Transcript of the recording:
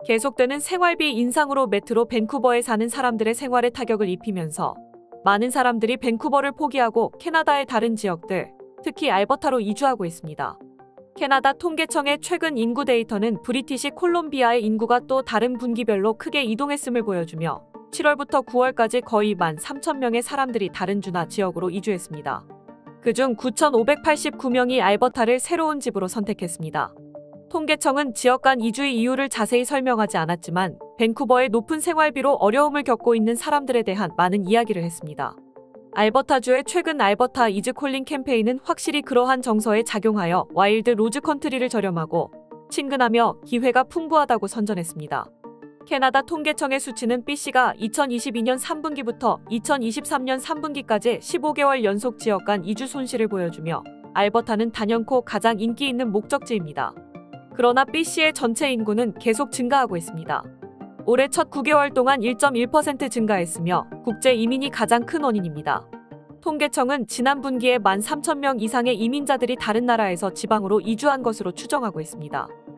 계속되는 생활비 인상으로 메트로 밴쿠버에 사는 사람들의 생활에 타격을 입히면서 많은 사람들이 밴쿠버를 포기하고 캐나다의 다른 지역들, 특히 알버타로 이주하고 있습니다. 캐나다 통계청의 최근 인구 데이터는 브리티시 콜롬비아의 인구가 또 다른 분기별로 크게 이동했음을 보여주며 7월부터 9월까지 거의 13,000명의 사람들이 다른 주나 지역으로 이주했습니다. 그중 9,589명이 알버타를 새로운 집으로 선택했습니다. 통계청은 지역 간 이주의 이유를 자세히 설명하지 않았지만 밴쿠버의 높은 생활비로 어려움을 겪고 있는 사람들에 대한 많은 이야기를 했습니다. 알버타주의 최근 알버타 이즈 콜링 캠페인은 확실히 그러한 정서에 작용하여 와일드 로즈 컨트리를 저렴하고 친근하며 기회가 풍부하다고 선전했습니다. 캐나다 통계청의 수치는 BC가 2022년 3분기부터 2023년 3분기까지 15개월 연속 지역 간 이주 손실을 보여주며 알버타는 단연코 가장 인기 있는 목적지입니다. 그러나 BC의 전체 인구는 계속 증가하고 있습니다. 올해 첫 9개월 동안 1.1% 증가했으며 국제 이민이 가장 큰 원인입니다. 통계청은 지난 분기에 13,000명 이상의 이민자들이 다른 나라에서 지방으로 이주한 것으로 추정하고 있습니다.